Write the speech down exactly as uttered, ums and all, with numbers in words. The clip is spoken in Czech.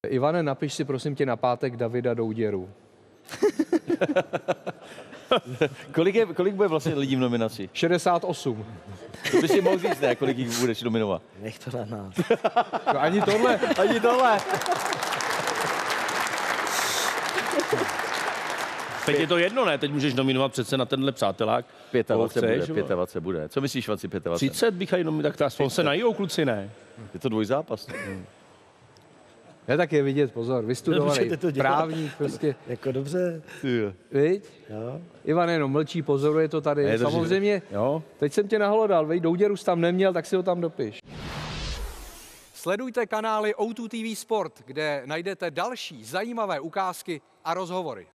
Ivane, napiš si prosím tě na pátek Davida Douděru. kolik, je, kolik bude vlastně lidí v nominaci? šedesát osm. To by si mohl říct, ne? Kolik jich budeš nominovat? Nech to na nás. No, ani tohle. Ani tohle. Teď je to jedno, ne? Teď můžeš nominovat přece na tenhle přátelák. dvacet pět chceš, bude, dvacet pět bude. Co myslíš, Švanci, dvacet pět? třicet bych aj nominovat, tak aspoň se najijou kluci, ne? Je to dvojzápas. Já tak je vidět, pozor, vystudovaný Můžete to dělat. právník prostě. Jako dobře. Viď? Jo. Ivan jenom mlčí, pozoruje to tady. Ne, to Samozřejmě, Jo. teď jsem tě nahlodal, vej, Douděru jsi tam neměl, tak si ho tam dopiš. Sledujte kanály O dva T V Sport, kde najdete další zajímavé ukázky a rozhovory.